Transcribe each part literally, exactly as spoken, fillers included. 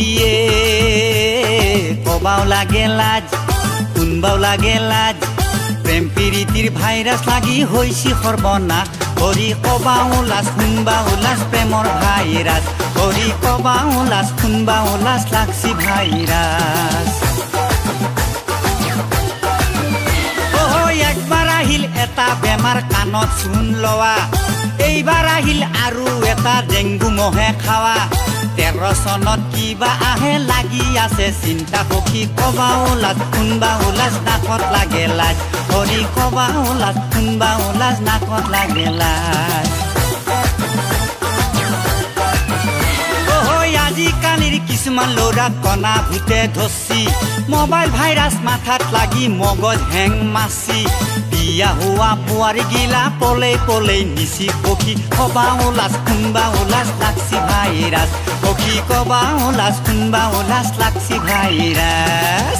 সখীয়ে কবাও লাগে লাজ কোনবাও লাগে লাজ প্রেম প্রীতির ভাইরাস লাগি হইছি সর্বনাশ হরি কবাও লাজ শুনবাও লাজ প্রেমর ভাইরাস হরি কবাও লাজ শুনবাও লাজ লাগছি ভাইরাস একবার আহিল এটা বেমাৰ কাণত শুন লোৱা এইবাৰ আহিল আৰু এটা ডেংগু মহে খাৱা তেৰ চনত কিবা আহে লাগি আছে চিন্তা সখী কবাও লাজ শুনবাও লাজ নাকত লাগে লাজ হৰি কবাও লাজ শুনবাও লাজ নাকত লাগে লাজ আজিকালিৰ কিছুমান ল'ৰা কণা ভূতে ধচি মোবাইল ভাইৰাছ মাথাত লাগি মগজ হেং মাছি বিয়া হোৱা বোৱাৰী গিলা পলে পলে নিচি সখী কবাও লাজ শুনবাও লাজ লাগছি ভাইৰাছ সখী কবাও লাজ শুনবাও লাজ লাগছি ভাইৰাছ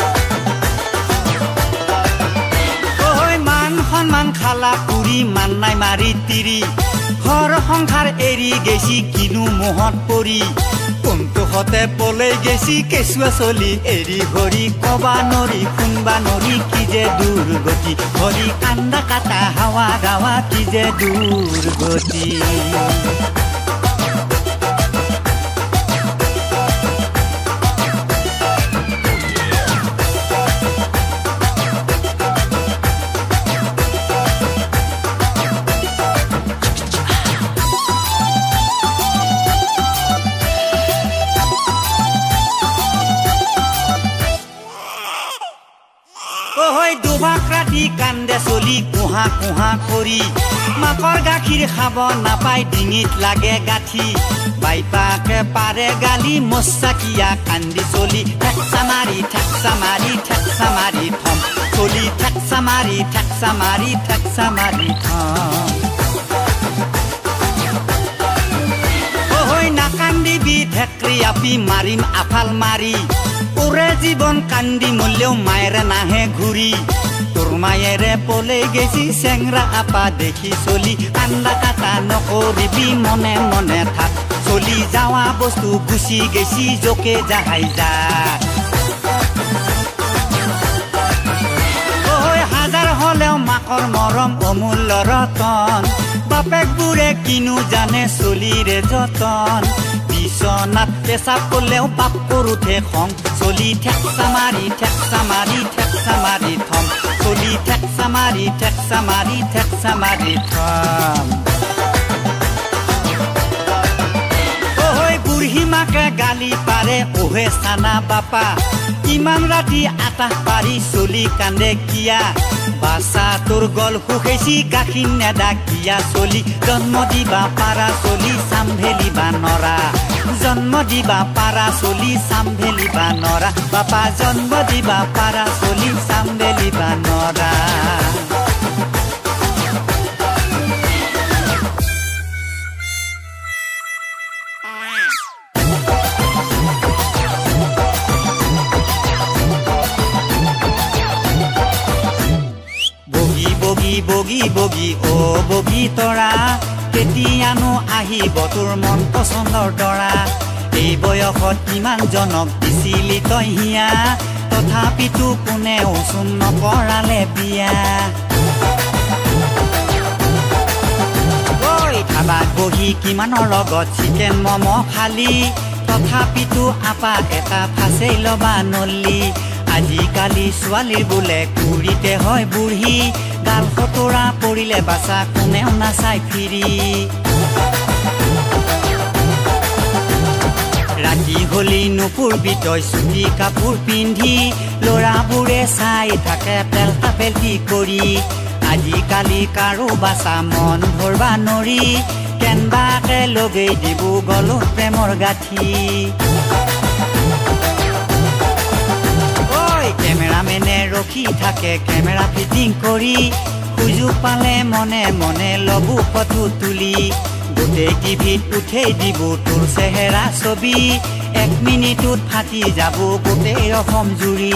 ঐ মান সন্মান খালা পুৰি মান নাই মাৰি তিৰি ঘৰ সংসাৰ এৰি গেছি কিনো মোহত পৰি কোনটো হতে পলে গেছি কেঁচুৱা চলি এৰি হৰি কবা নৰি শুনবা নৰি কি যে দুৰ্গতি হৰি কান্দা কাটা হাৱা গাৱা কি যে দুৰ্গতি দুভাকৰাতি কান্দে চলি কুহা কুহা কৰি মাকৰ গাখীৰ খাব নাপাই ডিঙিত লাগে গাঠি বাইপাকে পাৰে গালি মস্তাকিয়া কান্দি চলি ঠেকচা মাৰি ঠেকচা মাৰি ঠেকচা মাৰি থম চলি ঠেকচা মাৰি ঠেকচা মাৰি ঠেকচা মাৰি থম নাকান্দিবি ঠেকৰি আপি মাৰিম আফাল মাৰি ওরে জীবন কান্দি মূল্যও মায়েরে নাহে ঘুরি তোর মায়েরে পলে গেছি চেংরা আপা দেখি চলি কান্দা কাটা নকরিবি মনে মনে থাক চলি যাওয়া বস্তু গুচি গেছি জোকে যাহাই যা হাজার হলেও মাকৰ মৰম অমূল্য ৰতন বাপেক বুঢ়ে কিনো জানে চলিৰে যতন বিছনাত পেচাব করলেও বাপ করুঠে খং চলি ঠেকচা মারি ঠেকচা মারি ঠেকচা মারি থম চলি ঠেকচা মারি ঠেকচা মারি ঠেকচা মারি থম ওই বুঢ়ী মাকে গালি পাৰে ওহে চানা বাপা ইমান ৰাতি আটাহ পাৰি চলি কান্দে কিয়া বাসা তোর গল সুখেছি গাখীৰ নেদা কিয়া চলি জন্ম দিবা পাৰা চলি চাম্ভেলিবা নৰা জন্ম দিবা পাৰা চলি চাম্ভেলিবা নৰা বাপা জন্ম দিবা পাৰা চলি চাম্ভেলিবা নৰা বগী বগী ও বগী তৰা কেতিয়ানো আহিব তোৰ মন পচন্দৰ দৰা এই বয়সত কিমান জনক দিছিলি তই হিয়া তথাপিতো কোনেও চোন নকৰালে বিয়া ঐ ধাবাত বহি কিমানৰ লগত চিকেন মম খালি তথাপিতো আপা এটা ফাঁচেই ল'বা নলি আজিকালি ছোৱালীৰ বোলে কুৰিতে হয় বুঢ়ী গাল ফটোৰা পৰিলে বাচা কোনেও নাচাই ফিৰি ৰাতি হলি নুপুৰবি তই চুটি কাপোৰ পিন্ধি ল'ৰাবোৰে চাই থাকে পেলতা পেলতি কৰি আজিকালি কাৰো বাচা মন ভৰবা নৰি কেনবাকে লগেই দিব গলো প্ৰেমৰ গাঠি কেমেৰামেনে ৰখি থাকে কেমেৰা ফিটিং কৰি সুযোগ পালে মনে মনে লবু ফটো তুলি গোটেই টিভিত উঠেই দিব তোৰ চেহেৰা ছবি এক মিনিটত ফাটি যাব গোটেই অসম জুৰি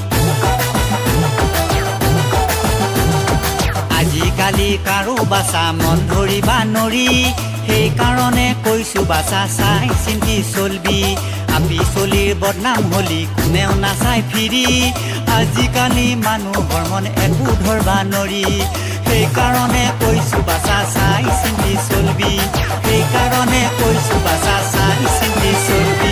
আজিকালি কাৰো বাচা মন ধৰিবা নৰি সেইকাৰণে কৈছো বাচা চাই চিন্তি চলবি আপি মাটিৰ বদনাম হলি কোনেও নাচাই ফিৰি আজিকালি মানুহৰ মন একো ধৰবা নৰি সেইকাৰণে কৈছো বাচা চাই চিন্তি চলবি সেইকাৰণে কৈছো বাচা চাই চিন্তি চলবি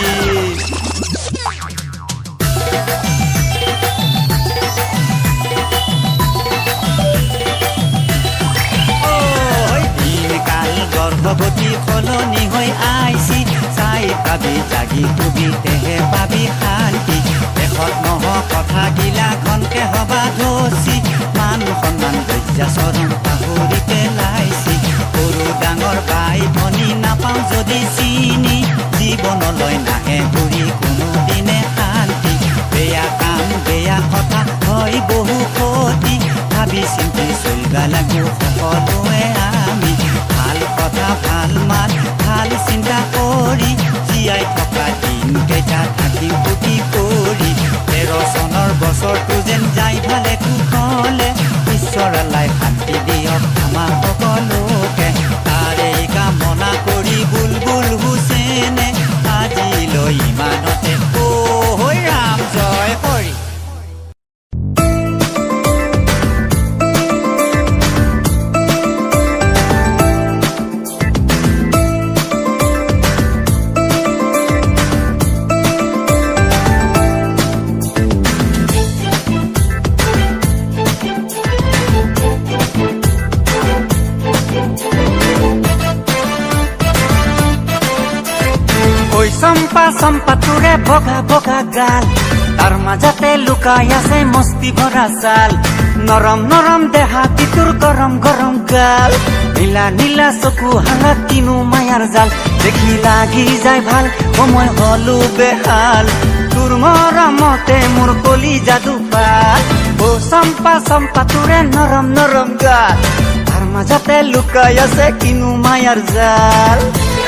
গৰ্ভৱতী সলনি হৈ আইছি চাই পাবি জাগি কবি তেহে পাবি শান্তি দেশত নহ কথা গিলা ঘনকে হবা ধচি মান সন্মান লজ্জা চৰণ পাহৰি পেলাইছি সৰু ডাঙৰ বাই ভনী নাপাওঁ যদি চিনি জীৱনলৈ নাহে ঘূৰি কোনোদিনে শান্তি বেয়া কাম বেয়া কথা হয় বহু ক্ষতি ভাবি চিন্তি চলবা লাগো সকলোৱে আমি ভাল কথা ভাল মান ভাল চিন্তা কৰি জীয়াই থকা দিন কেইটা থাকি ফুটি কৰি তেৰ চনৰ বছৰটো যেন যাই ভালে কুশলে ঈশ্বৰলৈ শান্তি দিয়ক আমাৰ সকলোকে তাৰে কামনা কৰি বুলবুল হুছেইনে আজিলৈ ইমানতে অ হৈ ৰাম জয় হৰি চম্পা চম্পা তোৰে বগা বগা গাল তাৰ মাজতে লুকাই আছে মস্তি ভৰা চাল নৰম নৰম দেহা তোৰ গৰম গৰম গাল নীলা নীলা চকু হালত কিনো মায়াৰ জাল দেখি লাগি যায় ভাল সময় হলো বেহাল তোৰ মৰমতে মোৰ কলি যাদু পাল অ চম্পা চম্পা তোৰে নৰম নৰম গাল তাৰ মাজতে লুকাই আছে কিনো মায়াৰ জাল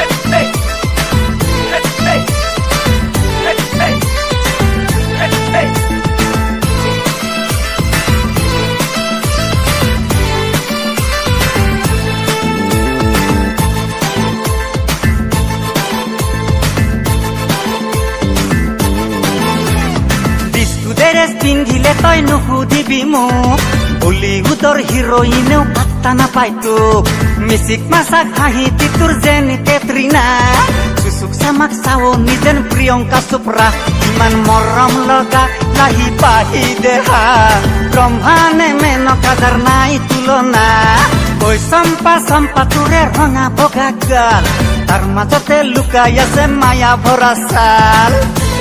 পিন্ধিলে তই নুসুধিবি মোক বলিউডৰ হিৰোইনেও পাত্তা নাপায় তোক মিচিক মাছাক হাঁহি তোৰ যেন কেটৰিনা চুচুক চামাক চাৱনি যেন প্ৰিয়ংকা চোপ্ৰা ইমান মৰম লগা লাহি পাহি দেহা ব্ৰহ্মানে মেনকা যাৰ নাই তুলনা ঐ চম্পা চম্পা তোৰে ৰঙা বগা গাল তাৰ মাজতে লুকাই আছে মায়া ভৰা চাল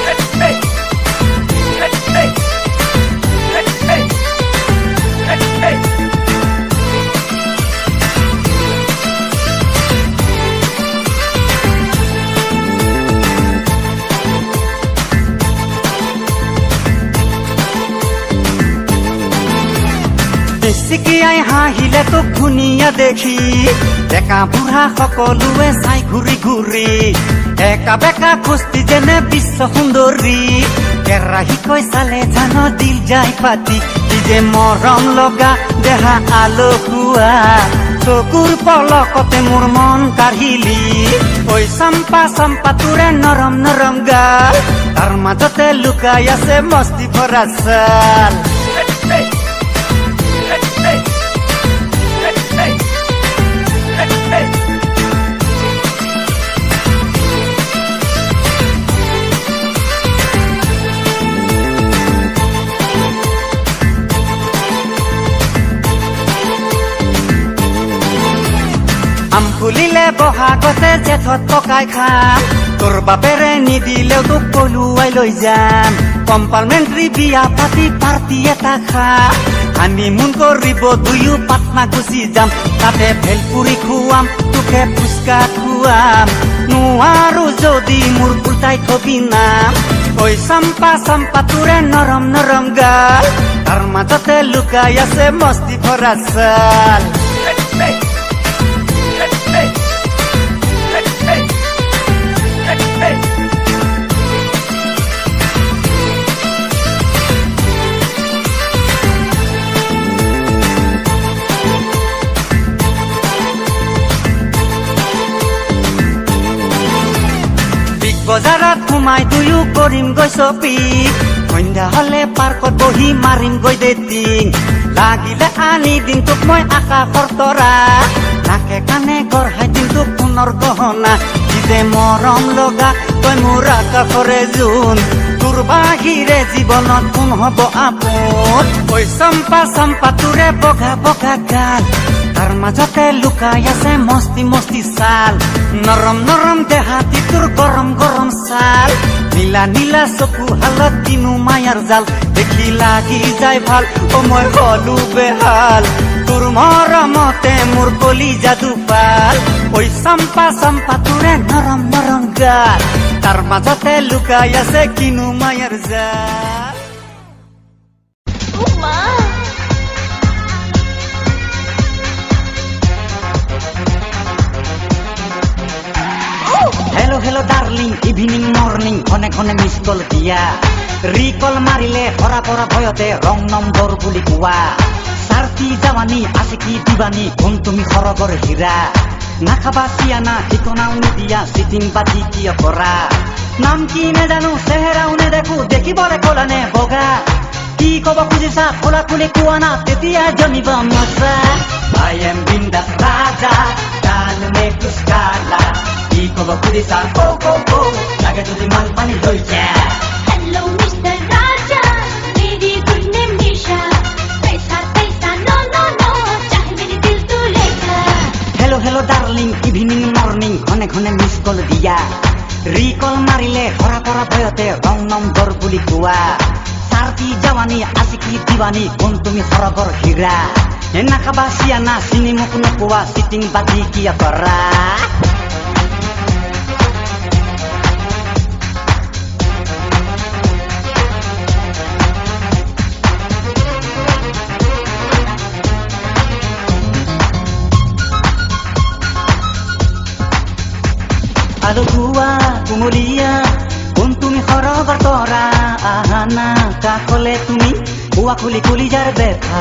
চিকিয়াই হাঁহিলে তোক ধুনীয়া দেখি ডেকা বুঢ়া সকলোৱে চাই ঘূৰি ঘূৰি একা বেকা কুস্তি যেনে বিশ্ব সুন্দৰী কেৰাহীকৈ চালে জান দিল যাই পাতি কি যে মৰম লগা দেহা আলসুৱা চকুৰ পলকতে মোৰ মন কাঢ়িলি ঐ চম্পা চম্পা তোৰে নৰম নৰম গাল তাৰ মাজতে লুকাই আছে মস্তি ভৰা চাল আম ফুলিলে বহাগতে জেঠত পকাই খাম তোৰ বাপেৰে নিদিলেও তোক পলুৱাই লৈ যাম কম্পাৰ্টমেণ্টাৰী বিয়া পাতি পাৰ্টি এটা খাম হানিমুন কৰিব দুয়ো পাটনা গুচি যাম তাতে ভেলপুৰি খুৱাম তোকে ফুচকা খুৱাম নোৱাৰো যদি মোৰ উল্টাই থবি নাম ঐ চম্পা চম্পা তোৰে নৰম নৰম গাল তাৰ মাজতে লুকাই আছে মস্তি ভৰা চাল বজাৰত সোমাই দুয়ো কৰিম গৈ চপি সন্ধ্যা হলে পাৰ্কত বহি মাৰিম গৈ ডেটিং লাগিলে আনি দিন তোক মই আকাশৰ তৰা নাকে কানে গঢ়াই দিন তোক সোণৰ গহনা যে মৰম লগা তই মোৰ আকাশৰে জোন তোৰ বাহিৰে জীৱনত কোন হব আপোন ঐ চম্পা চম্পা তোৰে বগা বগা গাল তাৰ মাজতে লুকাই আছে মস্তি মস্তি ছাল নৰম নৰম দেহাতি তোৰ গৰম গৰম ছাল নীলা নীলা চকু হালত কিনো মায়াৰ জাল দেখি লাগি যায় ভাল অ মই হলো বেহাল তোৰ মৰমতে মোৰ কলি যাদু পাল ঐ চম্পা চম্পা তোৰে নৰম নৰম গাল তাৰ মাজতে লুকাই আছে কিনো মায়াৰ জাল hello' hello' darling evening morning ঘনে ঘনে মিছ কল দিয়া ৰিকল মাৰিলে হৰা পৰা ভয়তে ৰং নম্বৰ বুলি কোৱা চাৰ্টি জাৱানী আছে কি দিবানী কোন তুমি সৰগৰ হীৰা নাখাবা চিয়ানা ঠিকনাও নিদিয়া চিটিং বাজি কিয় কৰা নাম কি নেজানো চেহেৰাও নেদেখো দেখিবলৈ ক'লানে বগা কি কব খুজিছা খোলা খুলি কোৱা না তেতিয়া জমিব মজা I am বিন্দাস ৰাজা কাল মে কুছ কালা কি কব খুজিছা কৌ কৌ কৌ লাগে যদি মাল পানী লৈ যা Hello Mister Raja मेरी गुड नेम निशा पैसा पैसा no no no चाहे मेरे दिल तू ले जा hello' hello' darling evening morning ঘনে ঘনে মিছ কল দিয়া ৰিকল মাৰিলে হৰা পৰা ভয়তে ৰং নম্বৰ বুলি কোৱা চাৰ্টি জাৱানী আছে কি দিৱানী কোন তুমি সৰগৰ হীৰা নাখাবা চিয়ানা চিনি মোক নোপোৱা চিটিং বাজি কিয় কৰা আলো কুয়া কুমলীয়া কোন তুমি সৰগৰ তৰা আহানা কাষলে তুমি কুয়া খুলি খুলি যাৰ বেথা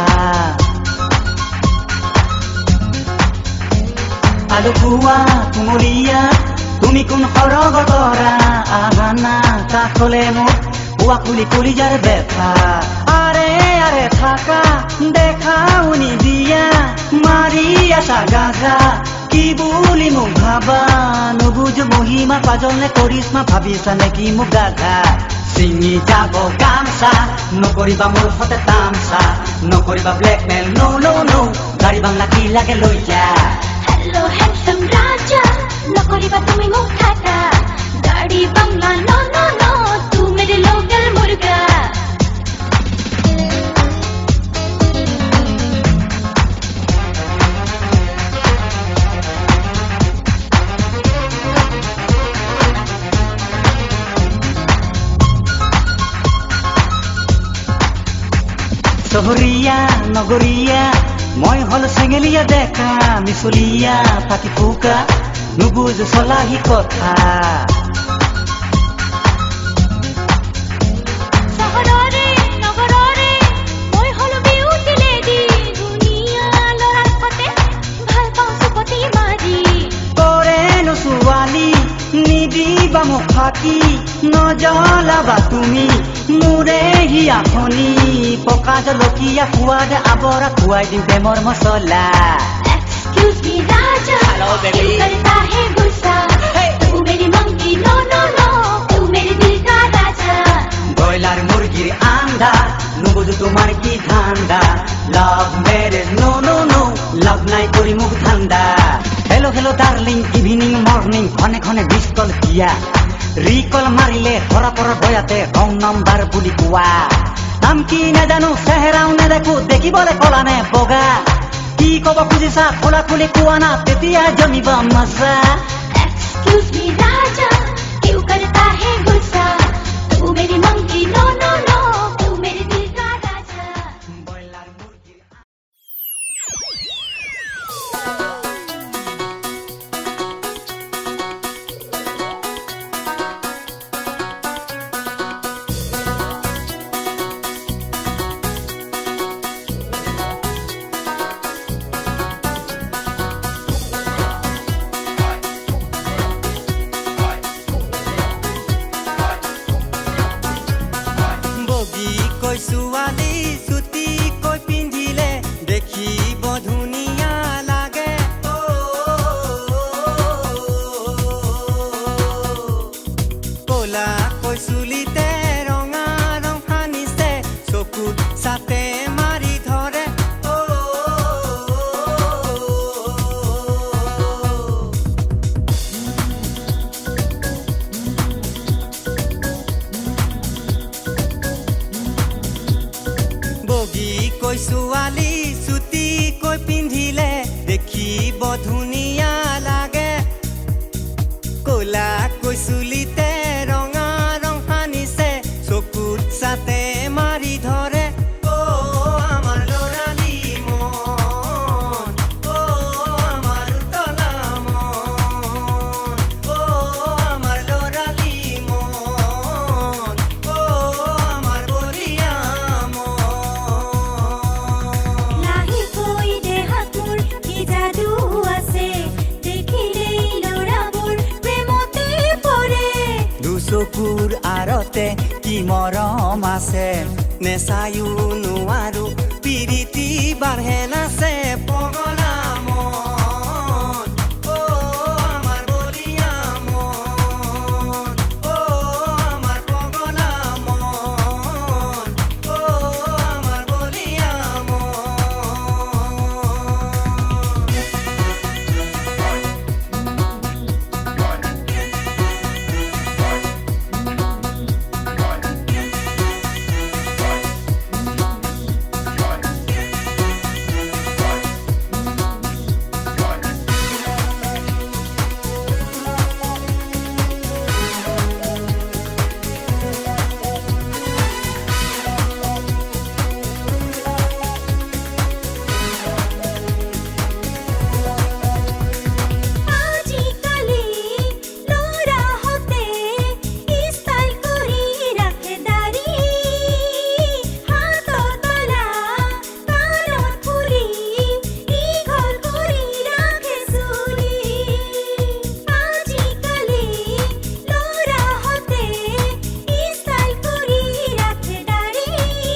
আলো কুয়া কুমলীয়া তুমি কোন সৰগৰ তৰা আহানা কাষলে মোক কুয়া খুলি খুলি যাৰ বেথা আৰে আৰে থাকা দেখাও নিদিয়া মাৰি আছা গাজা কি বুলি মোক ভাবা নুবুজ মহিমা পাজলে কৰিশ্মা ভাবিছা নেকি মোক গাধা চিঙি যাব গামছা নকৰিবা মোৰ সতে তামচা নকৰিবা ব্লেকমেল নো নো নো গাড়ী বাংলা কি লাগে লৈ যা Hello handsome Raja নকৰিবা তুমি মোক ঠাটা গাড়ী বাংলা no no no तू मेरे लोकल मुर्गा চহৰীয়া নগৰীয়া মই হল চেঙেলীয়া দেখা মিছলীয়া পাতি ফুকা নুবুজ চলাহি কথা চহৰৰে নগৰৰে মই হল বিউটি লেডি দুনিয়া লৰাৰ সতে ভাল পাওঁ চুপতি মাৰি কৰেনো ছোৱালী নিদিবা মোক ফাঁকি নজ্বলাবা তুমি মোৰে হিয়াখনি পকা জলকীয়া সোৱাদ আবৰা খুৱাই দিম প্ৰেমৰ মছলা Excuse me Raja Hello, baby. क्यों करता है गुस्सा Hey. तू मेरी मंकी no no no तू मेरे दिल का राजा ব্ৰইলাৰ মুৰ্গীৰ আন্দা নুবুজো তোমাৰ কি ধান্দা লাভ মেৰেজ নো নো নো লাভ নাই কৰি মোক ধান্দা hello' hello' darling evening morning ঘনে ঘনে মিছ কল দিয়া ৰিকল মাৰিলে হৰা পৰা ভয়াতে ৰং নম্বৰ বুলি কোৱা নাম কি নেজানো চেহেৰাও নেদেখো দেখিবলৈ ক'লানে বগা কি কব খুজিছা খোলা খুলি কোৱা না তেতিয়া জমিব মজা Excuse me Raja क्यों करता है गुस्सा तू मेरी मंकी no no no तू मेरे दिल का राजा ব্ৰইলাৰ মুৰ্গীৰ কৈ ছোৱালী চুটি কৈ পিন্ধিলে দেখিব ধুনীয়া লাগে ক'লা কৈ চুলিতে ৰঙা ৰং সানিছে চকুত চাতে মাৰি ধৰে বগী কৈ ছোৱালী চুটি কৈ পিন্ধিলে দেখিব ধুনীয়া লাগে ক'লা কৈ চুলিতে ৰঙা ৰং সানিছে চকুত চাতে মাৰি ধৰে আমাৰ ল'ৰালি মন আমাৰ উতলা মন আমাৰ ল'ৰালি মন আমাৰ বলিয়া লাহিকৈ দেহাত মোৰ কি যাদু আছে দেখিলেই ল'ৰাবোৰ প্ৰেমতে পৰে দুচকুৰ আৰতে কি মৰম আছে নেচায়ো নোৱাৰো পিৰিতি বাঢ়ে নাছে পগলা মন আমাৰ বলিয়া মন আমাৰ পগলা মন আমাৰ বলিয়া মন আজিকালি ল'ৰাহঁতে ষ্টাইল কৰি ৰাখে দাড়ি হাতত বালা কাণত ফুলি দীঘল কৰি ৰাখে চুলি আজিকালি ল'ৰাহঁতে ষ্টাইল কৰি ৰাখে দাড়ি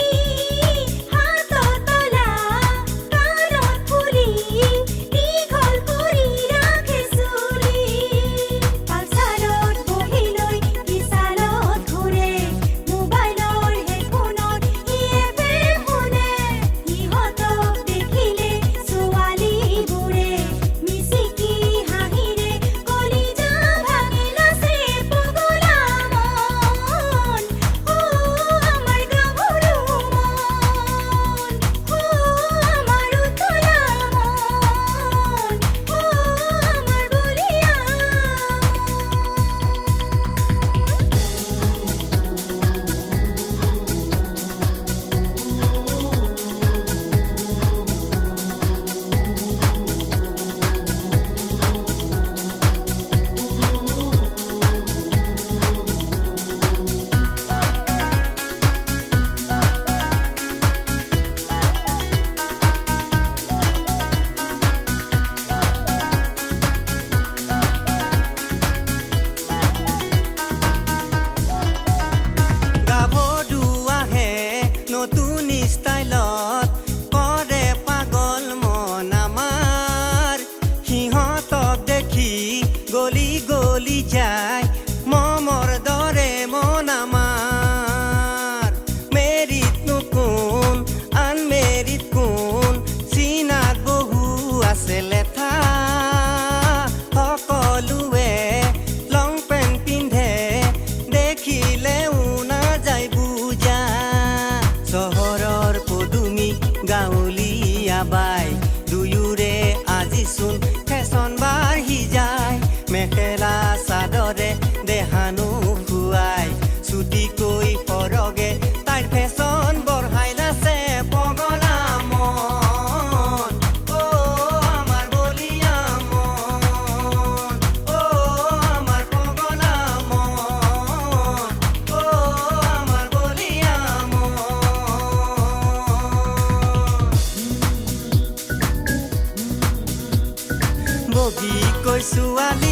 হাতত বালা কাণত ফুলি দীঘল কৰি ৰাখে চুলি পালচাৰত বহি লৈ বিশালত ঘূৰে মোবাইলৰ হেডফোনত ইয়েপে শুনে ইহঁতক দেখিলে ছোৱালীবোৰে মিচিকি হাঁহিৰে কলিজা ভাঙি নাচে পগলা মন আমাৰ গাভৰু মন আমাৰ উতলা মন আমাৰ বলিয়া গাভৰু আহে নতুন ষ্টাইলত কৰে পাগল মন আমাৰ সিহঁতক দেখি গলি গলি যায় মমৰ দৰে মন আমাৰ মেৰিতনো কোন আনমেৰিত কোন চিনাত বহু আছে লেঠা সকলোৱে লং পেণ্ট পিন্ধে দেখিলেও নাযায় বুজা চহৰৰ পদুমী গাঁৱলীয়া বাই দুয়োৰে আজিচোন ফেশ্বন বাঢ়ি যায় মেখেলা চাদৰে দেহানো খুৱাই চুটিকৈ সৰগে তাইৰ ফেশ্বন বঢ়াই নাচে পগলা মন আমাৰ বলিয়া মন আমাৰ পগলা মন আমাৰ বলিয়া মন বগী কৈ ছোৱালী